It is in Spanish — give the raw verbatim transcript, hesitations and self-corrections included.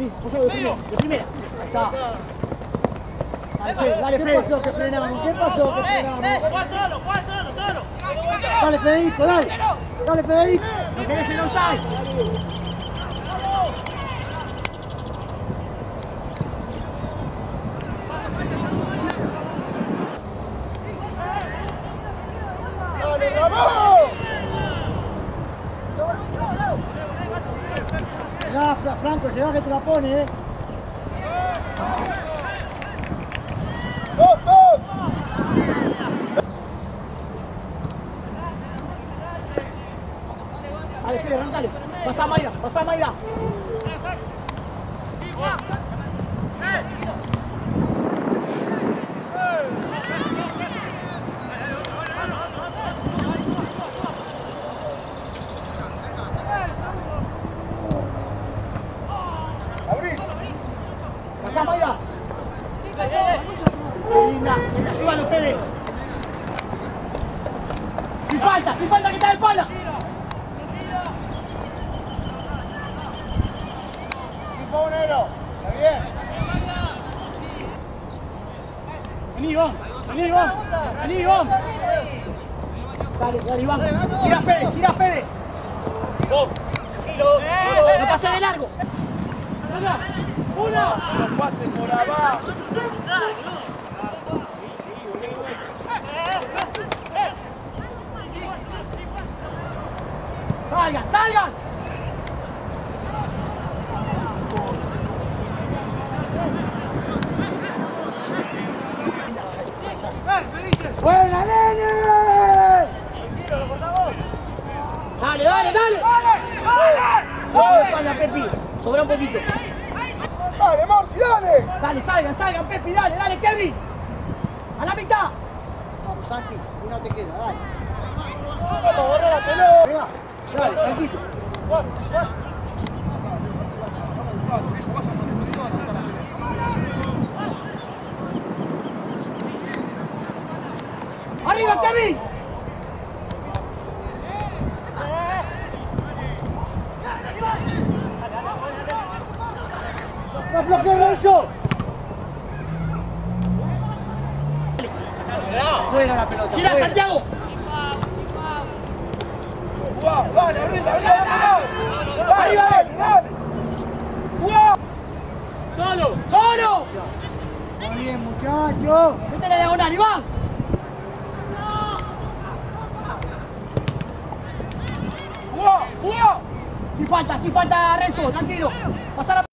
Kevin, apoyado de primera, de primera. Ahí está. Dale, Fede, dale, Fede. ¿Qué pasó que frenamos? ¿Qué pasó que frenamos? Juan solo, Juan solo, solo. Dale, Federico, dale. Dale, Federico. No querés el offside. ¡Dale, Ramón! Llegá, Franco, llegá que te la pone, eh. ¡Dos, dos! Dale, Fede, arrancale. Pasá a Mayra, pasá a Mayra. Pasá, Mayra. Qué linda, ayúdalo, Fede. Sin falta, sin falta que está de espalda. Negro, está bien. Vení, Iván, vení, Iván, vení, Iván. Dale, dale, Iván. Gira Fede, gira Fede. No pase de largo. Una. No pase por abajo. Salgan, salgan. ¡Buena, nene! Dale, dale, dale. Dale, espalda, Pepi. Sobra un poquito. Dale, Marci, dale. Dale, salgan, salgan, Pepi, dale, dale, Kevin. A la mitad. Vamos, Santi, una te queda, dale. Vamos a agarrar la pelota. Venga, dale, tranquilo. ¡Arriba, Kevin! ¡No aflojé eso! Fuera la pelota. ¡Gira, Santiago! ¡Wow! ¡Dale, arriba, arriba, dale! ¡Dale, ¡Arriba, dale, dale! ¡Wow! ¡Solo! ¡Solo! Muy bien, muchachos. Vete a la diagonal, Iván. ¡Jugá! ¡Jugá! Sin falta, sin falta, Renzo, tranquilo. Pasar a